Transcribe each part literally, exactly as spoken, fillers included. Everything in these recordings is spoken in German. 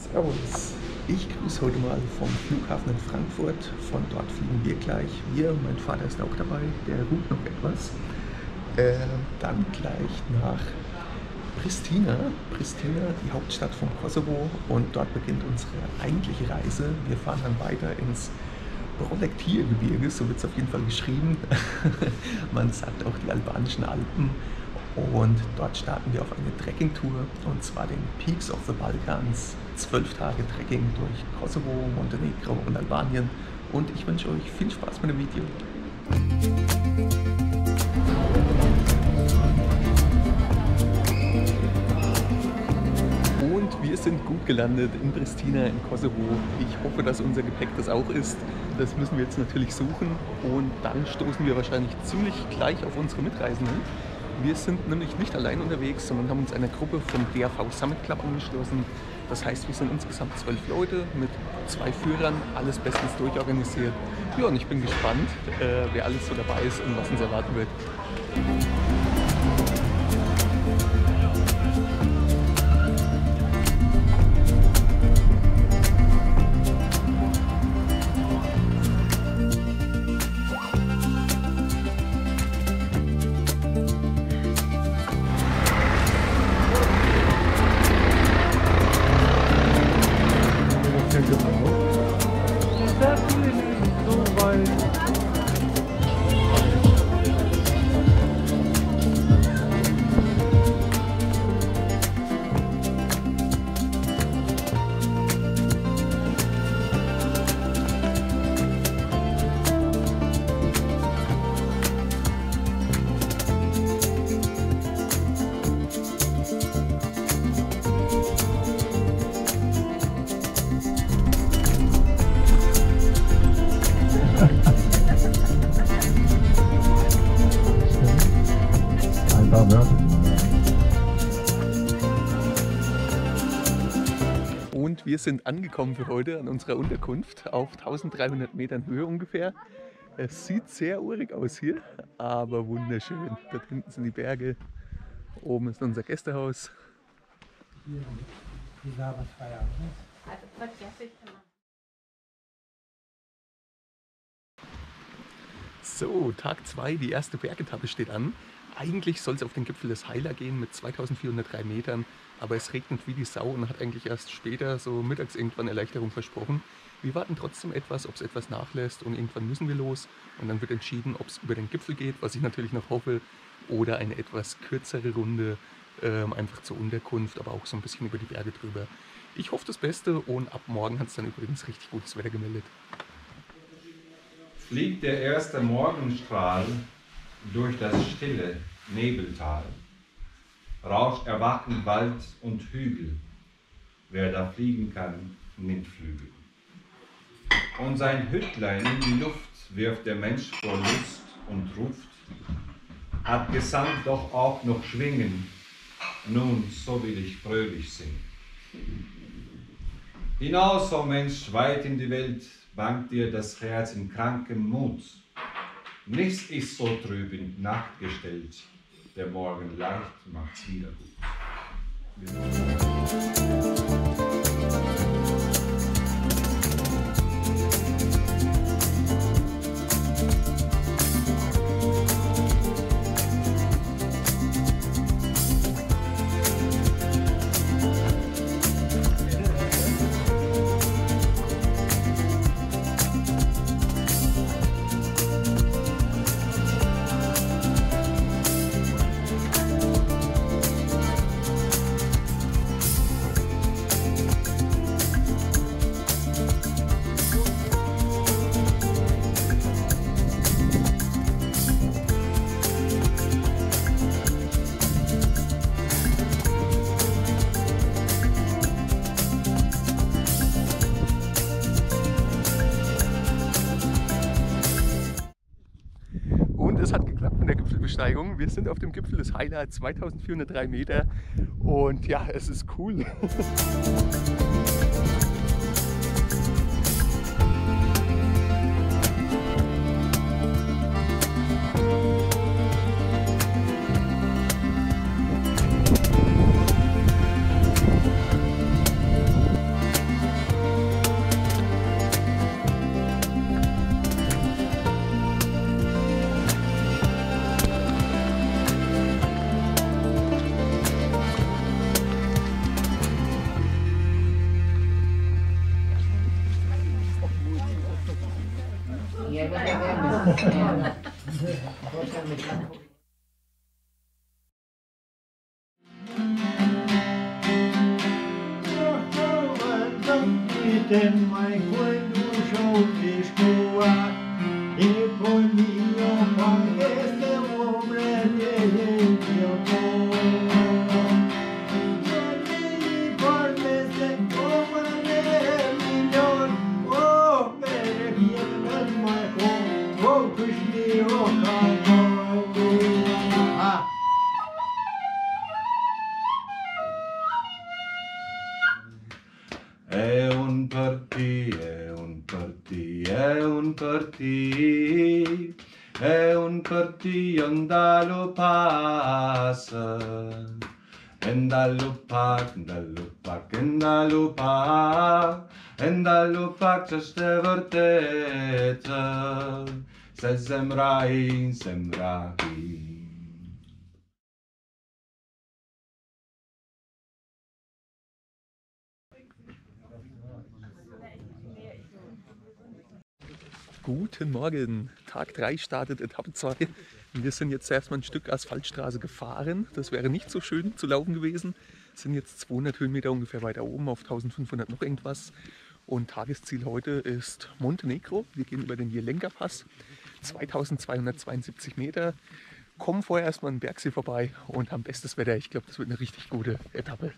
Servus. Ich grüße heute mal vom Flughafen in Frankfurt. Von dort fliegen wir gleich. Wir, mein Vater ist auch dabei, der ruht noch etwas. Äh, dann gleich nach Pristina. Pristina, die Hauptstadt von Kosovo. Und dort beginnt unsere eigentliche Reise. Wir fahren dann weiter ins Prolektir-Gebirge, so wird es auf jeden Fall geschrieben. Man sagt auch die albanischen Alpen. Und dort starten wir auf eine Trekkingtour, und zwar den Peaks of the Balkans. Zwölf Tage Trekking durch Kosovo, Montenegro und Albanien. Und ich wünsche euch viel Spaß mit dem Video. Und wir sind gut gelandet in Pristina in Kosovo. Ich hoffe, dass unser Gepäck das auch ist. Das müssen wir jetzt natürlich suchen. Und dann stoßen wir wahrscheinlich ziemlich gleich auf unsere Mitreisenden. Wir sind nämlich nicht allein unterwegs, sondern haben uns einer Gruppe vom D A V Summit Club angeschlossen. Das heißt, wir sind insgesamt zwölf Leute mit zwei Führern, alles bestens durchorganisiert. Ja, und ich bin gespannt, äh, wer alles so dabei ist und was uns erwarten wird. Und wir sind angekommen für heute an unserer Unterkunft auf tausenddreihundert Metern Höhe ungefähr. Es sieht sehr urig aus hier, aber wunderschön. Dort hinten sind die Berge, oben ist unser Gästehaus. So, Tag zwei, die erste Bergetappe steht an. Eigentlich soll es auf den Gipfel des Haila gehen mit zweitausendvierhundertdrei Metern, aber es regnet wie die Sau und hat eigentlich erst später, so mittags irgendwann, Erleichterung versprochen. Wir warten trotzdem etwas, ob es etwas nachlässt, und irgendwann müssen wir los und dann wird entschieden, ob es über den Gipfel geht, was ich natürlich noch hoffe, oder eine etwas kürzere Runde, ähm, einfach zur Unterkunft, aber auch so ein bisschen über die Berge drüber. Ich hoffe das Beste, und ab morgen hat es dann übrigens richtig gutes Wetter gemeldet. Fliegt der erste Morgenstrahl durch das stille Nebeltal, rauscht erwachend Wald und Hügel. Wer da fliegen kann, nimmt Flügel. Und sein Hüttlein in die Luft wirft der Mensch vor Lust und ruft: Hat Gesang doch auch noch schwingen, nun so will ich fröhlich singen. Hinaus, o Mensch, weit in die Welt, bangt dir das Herz in krankem Mut. Nichts ist so trüb in Nacht gestellt, der Morgen leicht macht's wieder gut. Es hat geklappt mit der Gipfelbesteigung. Wir sind auf dem Gipfel des Haila, zweitausendvierhundertdrei Meter, und ja, es ist cool. Mai quando show escoa e comigo com este hombre de Dios. Y por este hombre millón, oh, me viene mai con oh, kushni oh, ah. È un partì, è un partì, è un partì, è un partì andalo passa, andalo pak, andalo pak, andalo pak, andalo pak, ce ste vrtete, se zemrahin, zemrahin. Guten Morgen, Tag drei startet Etappe zwei. Wir sind jetzt erstmal ein Stück Asphaltstraße gefahren. Das wäre nicht so schön zu laufen gewesen. Sind jetzt zweihundert Höhenmeter ungefähr weiter oben auf eintausendfünfhundert noch irgendwas. Und Tagesziel heute ist Montenegro. Wir gehen über den Jelenka-Pass, zweitausendzweihundertzweiundsiebzig Meter. Kommen vorher erstmal einen Bergsee vorbei und haben bestes Wetter. Ich glaube, das wird eine richtig gute Etappe.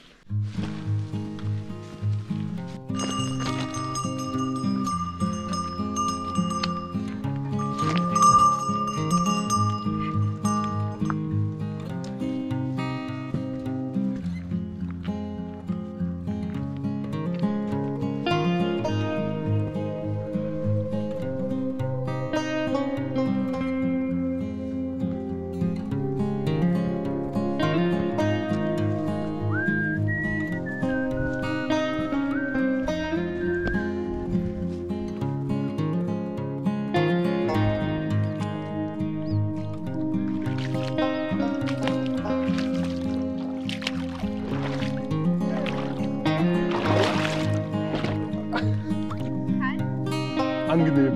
Angenehm.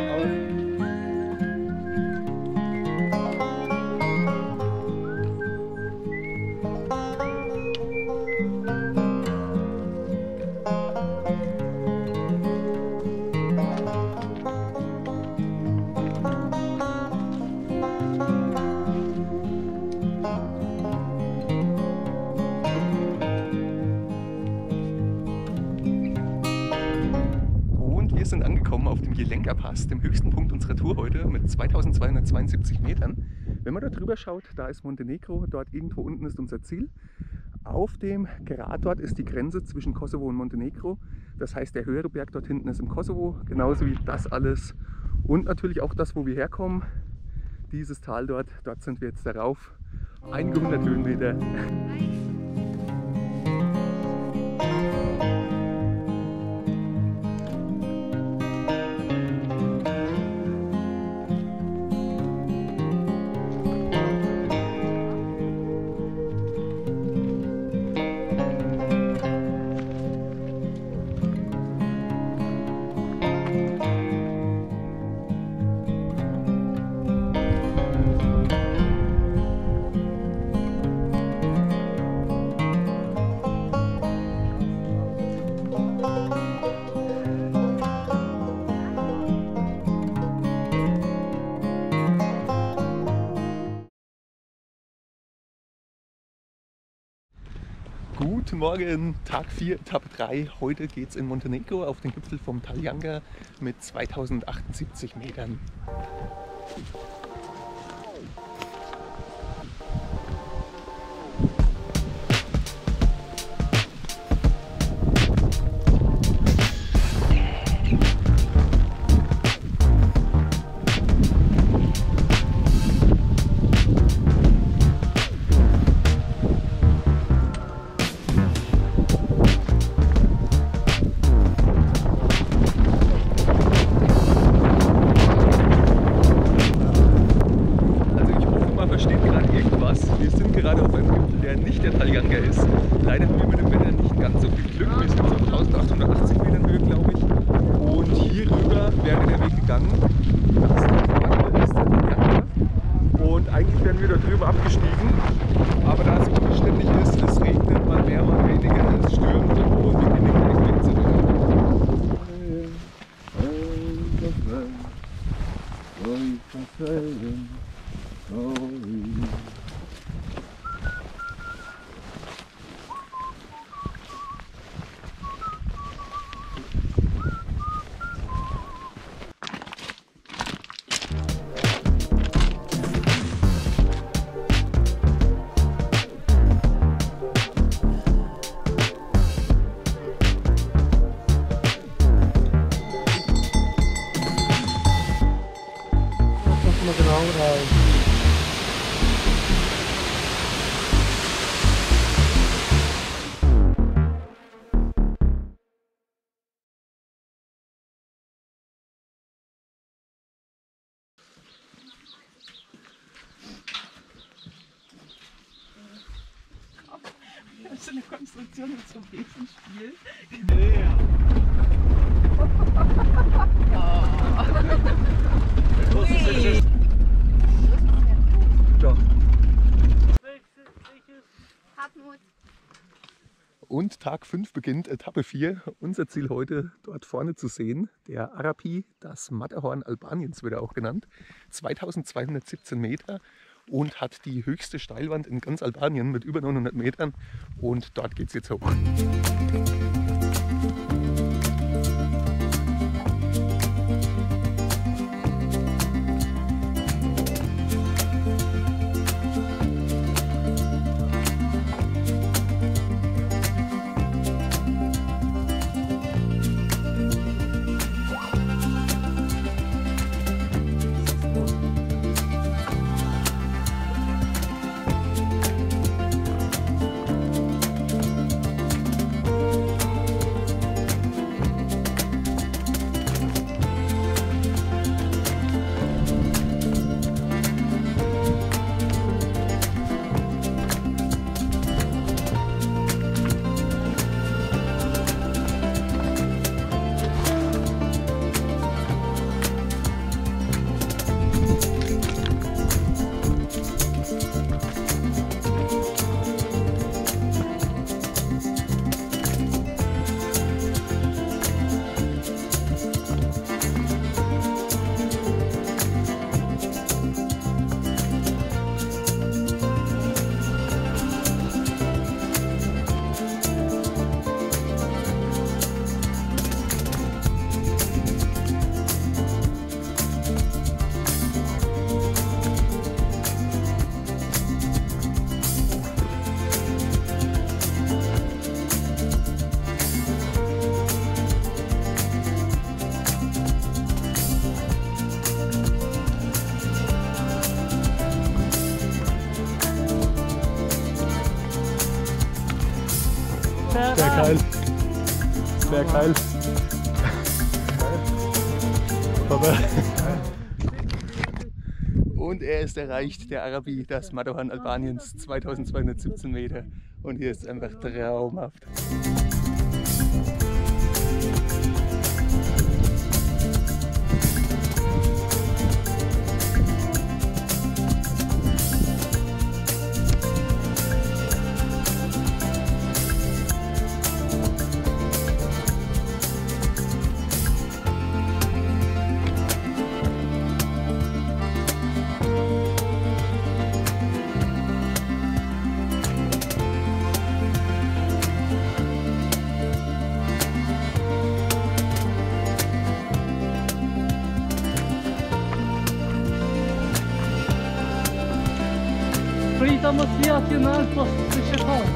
Wir sind angekommen auf dem Jelenka-Pass, dem höchsten Punkt unserer Tour heute mit zweitausendzweihundertzweiundsiebzig Metern. Wenn man da drüber schaut, da ist Montenegro, dort irgendwo unten ist unser Ziel. Auf dem Grat dort ist die Grenze zwischen Kosovo und Montenegro. Das heißt, der höhere Berg dort hinten ist im Kosovo, genauso wie das alles. Und natürlich auch das, wo wir herkommen, dieses Tal dort, dort sind wir jetzt darauf. Einige hundert Höhenmeter. Guten Morgen, Tag vier, Etappe drei. Heute geht es in Montenegro auf den Gipfel vom Taljanka mit zweitausendachtundsiebzig Metern. viel. Ja. Hartmut. Und Tag fünf beginnt, Etappe vier. Unser Ziel heute, dort vorne zu sehen, der Arapi, das Matterhorn Albaniens wird er auch genannt. zweitausendzweihundertsiebzehn Meter und hat die höchste Steilwand in ganz Albanien mit über neunhundert Metern. Und dort geht es jetzt hoch. Sehr geil. Sehr geil. Und er ist erreicht, der Arabi, das Matterhorn Albaniens, zweitausendzweihundertsiebzehn Meter. Und hier ist es einfach traumhaft. Prita mos vija atje në altë, po të shëton.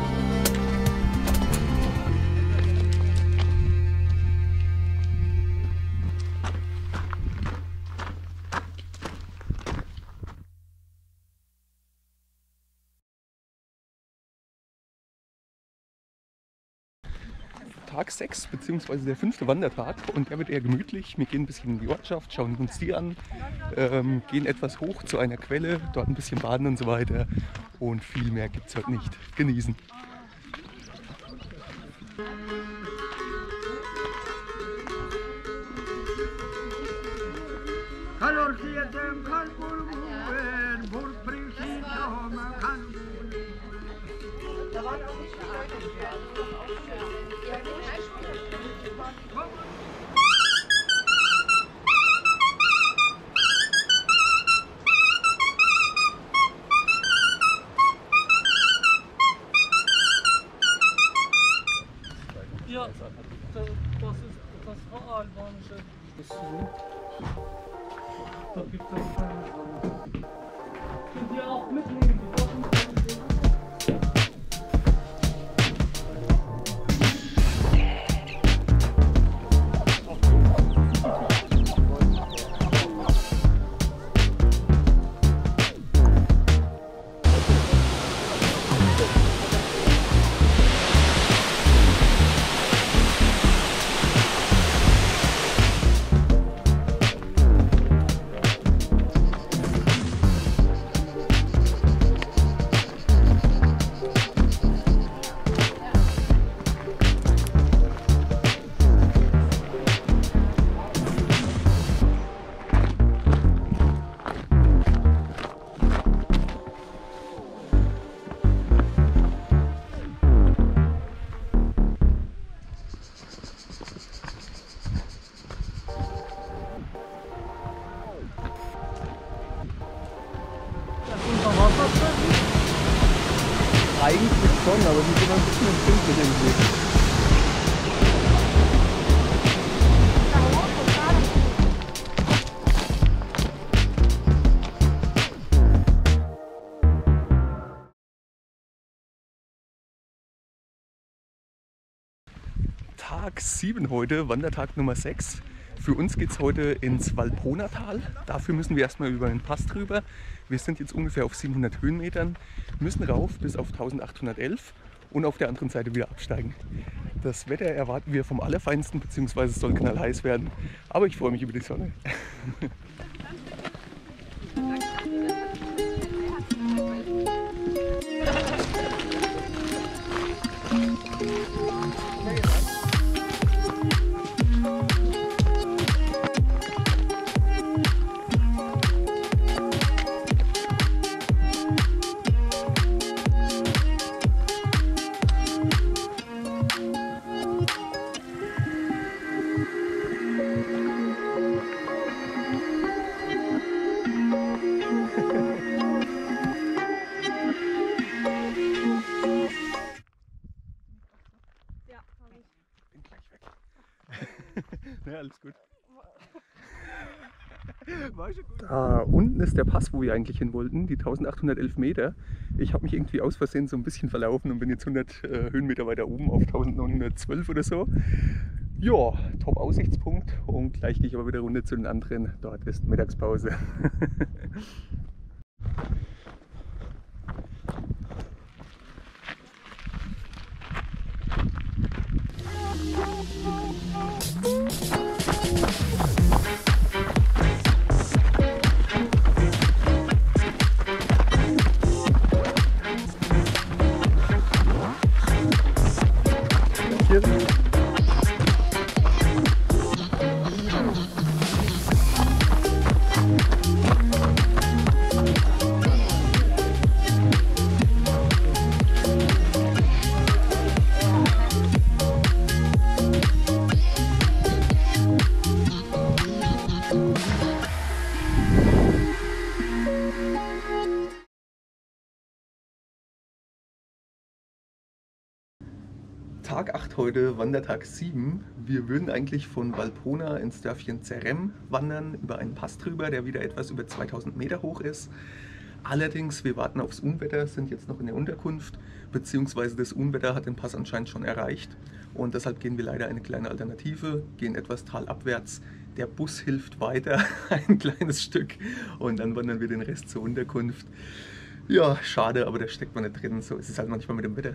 Tag sechs bzw. der fünfte Wandertag und der wird eher gemütlich. Wir gehen ein bisschen in die Ortschaft, schauen uns die an, ähm, gehen etwas hoch zu einer Quelle, dort ein bisschen baden und so weiter und viel mehr gibt es heute nicht. Genießen! Da waren auch nicht viele Leute hier. Ja, das ist das albanische. Da gibt es keine. Könnt ihr auch mitnehmen? aber die sind ein bisschen empfindlich irgendwie. Tag sieben heute, Wandertag Nummer sechs. Für uns geht es heute ins Valponatal. Dafür müssen wir erstmal über einen Pass drüber. Wir sind jetzt ungefähr auf siebenhundert Höhenmetern, müssen rauf bis auf eintausendachthundertelf und auf der anderen Seite wieder absteigen. Das Wetter erwarten wir vom Allerfeinsten, beziehungsweise es soll knallheiß werden. Aber ich freue mich über die Sonne. Bin gleich weg. Ja, alles gut. War schon gut. Da unten ist der Pass, wo wir eigentlich hin wollten, die eintausendachthundertelf Meter. Ich habe mich irgendwie aus Versehen so ein bisschen verlaufen und bin jetzt hundert äh, Höhenmeter weiter oben auf eintausendneunhundertzwölf oder so. Ja, top Aussichtspunkt und gleich gehe ich aber wieder runter zu den anderen. Dort ist Mittagspause. Tag acht heute, Wandertag sieben. Wir würden eigentlich von Valpona ins Dörfchen Zerem wandern, über einen Pass drüber, der wieder etwas über zweitausend Meter hoch ist. Allerdings, wir warten aufs Unwetter, sind jetzt noch in der Unterkunft, beziehungsweise das Unwetter hat den Pass anscheinend schon erreicht. Und deshalb gehen wir leider eine kleine Alternative, gehen etwas talabwärts. Der Bus hilft weiter, ein kleines Stück, und dann wandern wir den Rest zur Unterkunft. Ja, schade, aber da steckt man nicht drin, so ist es halt manchmal mit dem Wetter.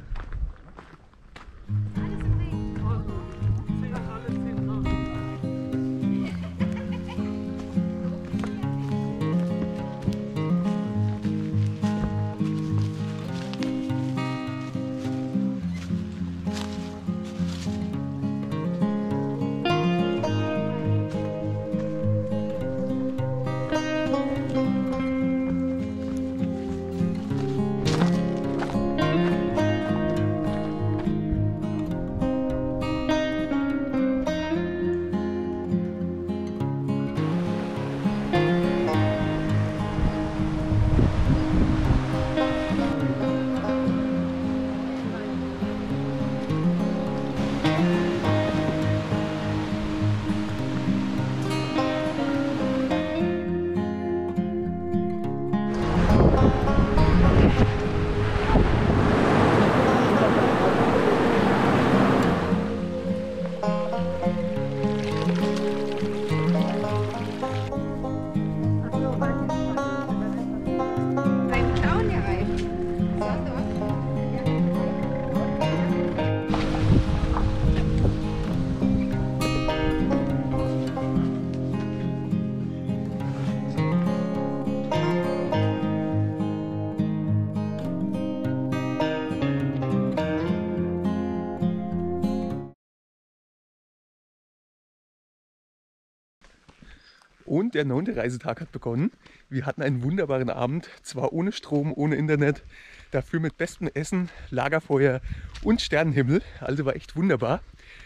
Und der neunte Reisetag hat begonnen. Wir hatten einen wunderbaren Abend, zwar ohne Strom, ohne Internet, dafür mit bestem Essen, Lagerfeuer und Sternenhimmel. Also war echt wunderbar.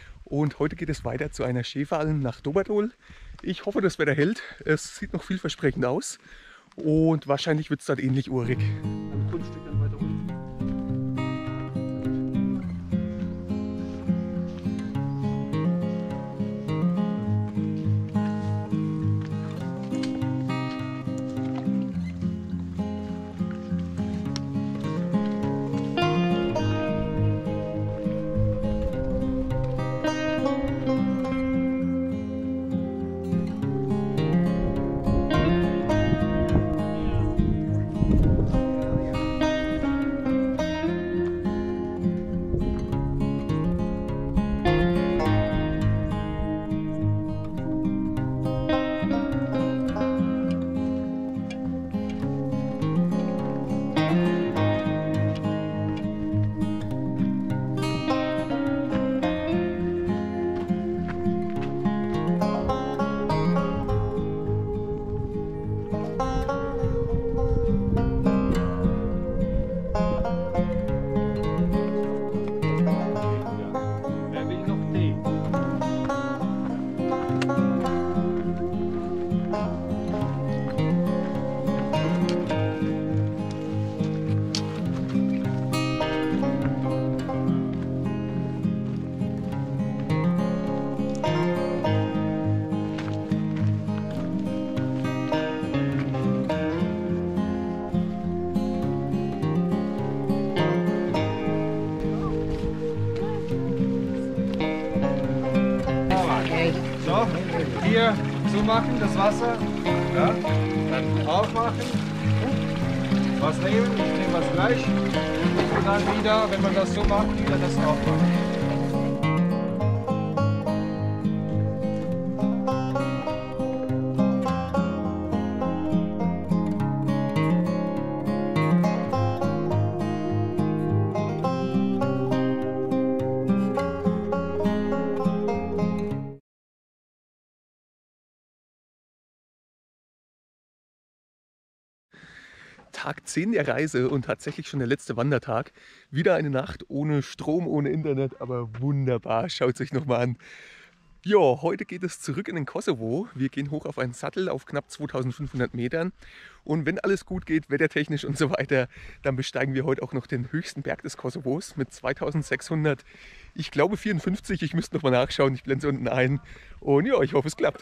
Und heute geht es weiter zu einer Schäferalm nach Doberdol. Ich hoffe, das Wetter hält. Es sieht noch vielversprechend aus und wahrscheinlich wird es dort ähnlich urig. Ein Grundstück dann weiter unten. noch hier zumachen, das Wasser. Ja? Dann aufmachen. Was nehmen, ich nehme was gleich. Und dann wieder, wenn man das so macht, wieder das aufmachen. Tag zehn der Reise und tatsächlich schon der letzte Wandertag. Wieder eine Nacht ohne Strom, ohne Internet, aber wunderbar. Schaut es euch nochmal an. Ja, heute geht es zurück in den Kosovo. Wir gehen hoch auf einen Sattel auf knapp zweitausendfünfhundert Metern. Und wenn alles gut geht, wettertechnisch und so weiter, dann besteigen wir heute auch noch den höchsten Berg des Kosovos mit zweitausendsechshundert, ich glaube vierundfünfzig. Ich müsste nochmal nachschauen, ich blende es unten ein. Und ja, ich hoffe, es klappt.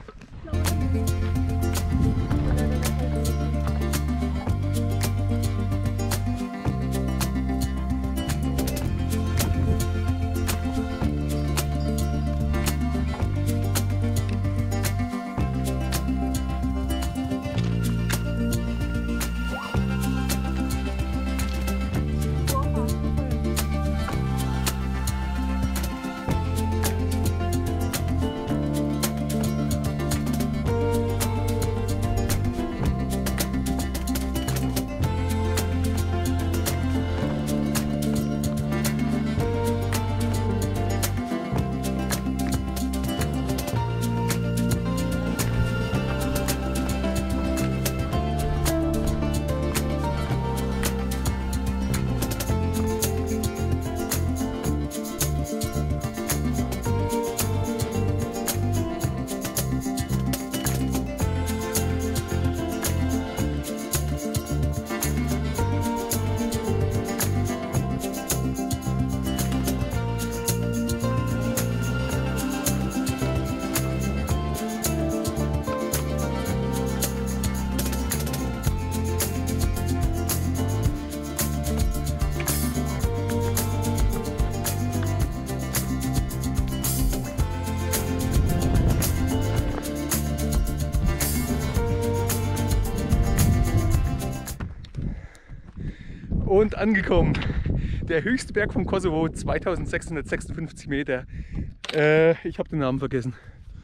Und angekommen, der höchste Berg vom Kosovo, zweitausendsechshundertsechsundfünfzig Meter. Äh, ich habe den Namen vergessen.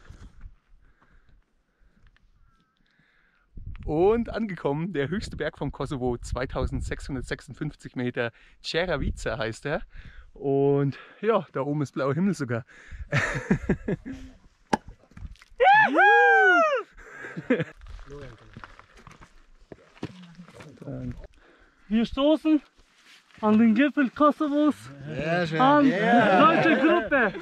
Und angekommen, der höchste Berg vom Kosovo, zweitausendsechshundertsechsundfünfzig Meter, Čeravica heißt er. Und ja, da oben ist blauer Himmel sogar. Wir stoßen an den Gipfel Kosovos, Sehr schön. an die Ja. deutsche Gruppe.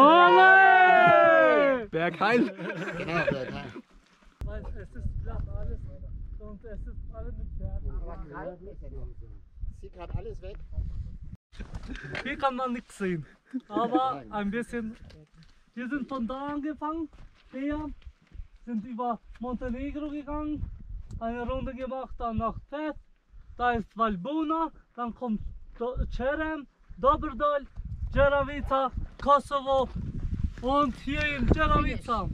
Ole! Berg heil! Genau, Berg heil. Weil es ist glatt alles und es ist alles mit Bergen. Sieht gerade alles weg. Hier kann man nichts sehen, aber ein bisschen. Wir sind von da angefangen, hier sind über Montenegro gegangen, eine Runde gemacht, dann nach Tet, da ist Valbona, dann kommt Čerem, Dobrdol, Čeravica, Kosovo und hier in Čeravica.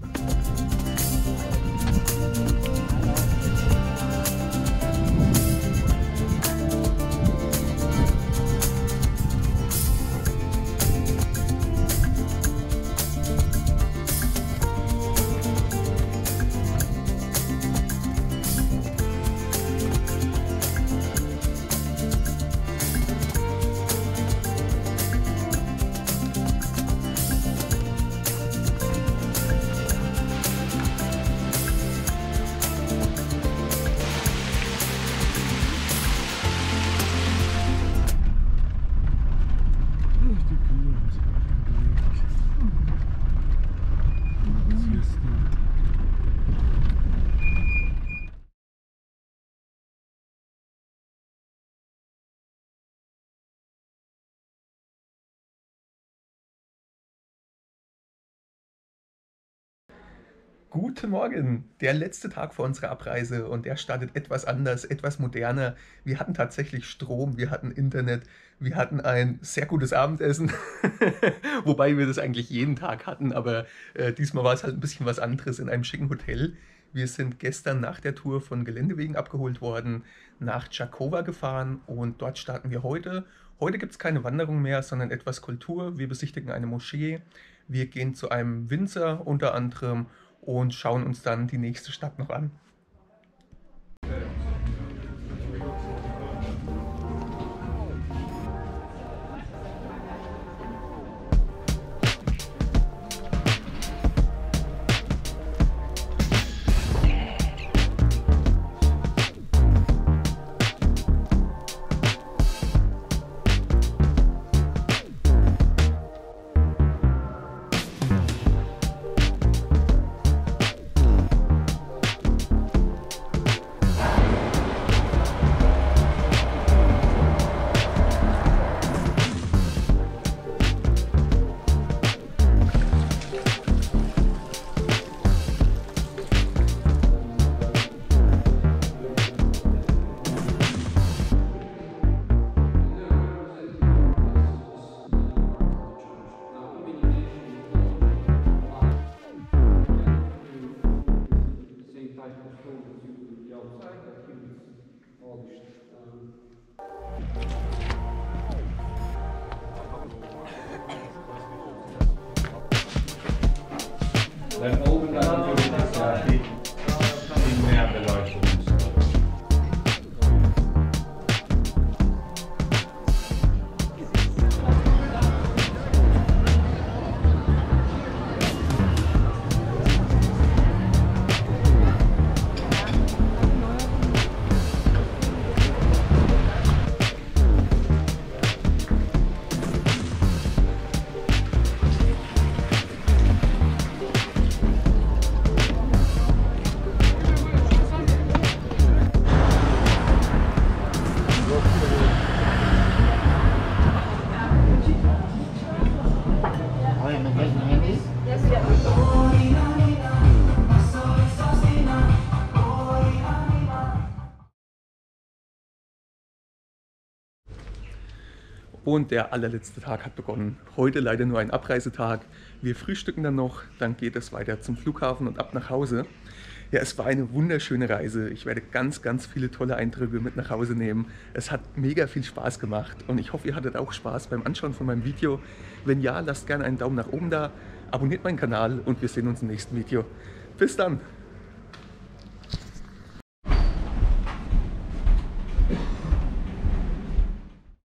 Guten Morgen, der letzte Tag vor unserer Abreise und der startet etwas anders, etwas moderner. Wir hatten tatsächlich Strom, wir hatten Internet, wir hatten ein sehr gutes Abendessen, wobei wir das eigentlich jeden Tag hatten, aber äh, diesmal war es halt ein bisschen was anderes in einem schicken Hotel. Wir sind gestern nach der Tour von Geländewegen abgeholt worden, nach Čákova gefahren und dort starten wir heute. Heute gibt es keine Wanderung mehr, sondern etwas Kultur. Wir besichtigen eine Moschee, wir gehen zu einem Winzer unter anderem und schauen uns dann die nächste Stadt noch an. Dann oben dann natürlich das ja viel, viel mehr Beleuchtung. Oh ja, mit welchen Handys? Und der allerletzte Tag hat begonnen. Heute leider nur ein Abreisetag. Wir frühstücken dann noch, dann geht es weiter zum Flughafen und ab nach Hause. Ja, es war eine wunderschöne Reise. Ich werde ganz, ganz viele tolle Eindrücke mit nach Hause nehmen. Es hat mega viel Spaß gemacht und ich hoffe, ihr hattet auch Spaß beim Anschauen von meinem Video. Wenn ja, lasst gerne einen Daumen nach oben da, abonniert meinen Kanal und wir sehen uns im nächsten Video. Bis dann!